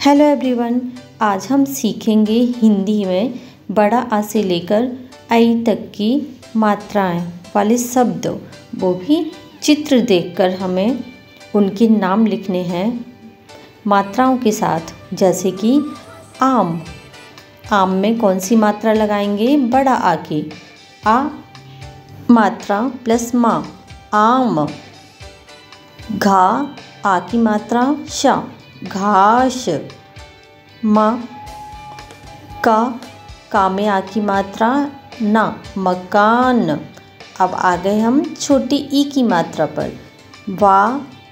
Hello everyone, आज हम सीखेंगे हिंदी में बड़ा आ से लेकर आई तक की मात्राएं वाले शब्द, वो भी चित्र देखकर हमें उनके नाम लिखने हैं मात्राओं के साथ। जैसे कि आम, आम में कौन सी मात्रा लगाएंगे? बड़ा आ की, आ मात्रा प्लस माँ, आम। घा, आ की मात्रा शा, घास। माँ, का में आ की मात्रा ना, मकान। अब आ गए हम छोटी ई की मात्रा पर। वा,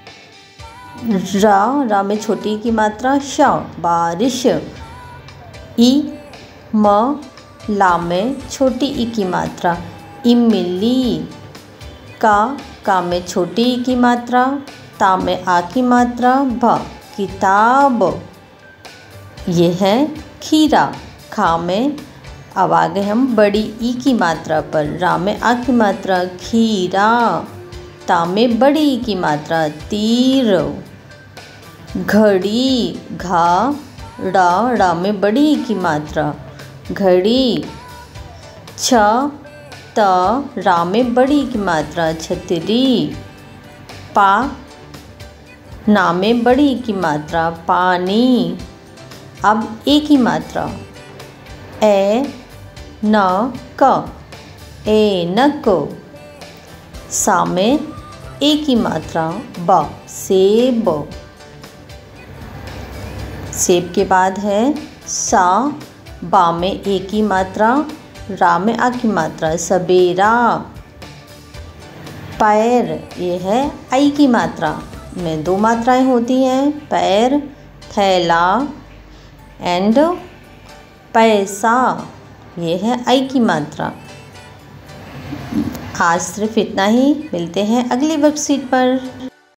रा में छोटी ई की मात्रा शा, बारिश। ई, ला में छोटी ई की मात्रा इमली। का में छोटी ई की मात्रा, ता में आ की मात्रा भ, किताब। ये है खीरा। खा में अब आ गए हम बड़ी ई की मात्रा पर। रा में आ की मात्रा खीरा, ता में बड़ी ई की मात्रा तीर। घड़ी, घा, रा में बड़ी ई की मात्रा घड़ी। रा में बड़ी की मात्रा छतरी। ना में बड़ी की मात्रा पानी। अब ए की मात्रा ऐनक। सा में ए की मात्रा ब, सेब। सेब के बाद है सा, बा में ए की मात्रा, रा में आ की मात्रा सवेरा। पैर, ये है आई की मात्रा में दो मात्राएं होती हैं, पैर, थैला एंड पैसा। ये है आई की मात्रा। आज सिर्फ इतना ही, मिलते हैं अगली वर्कशीट पर।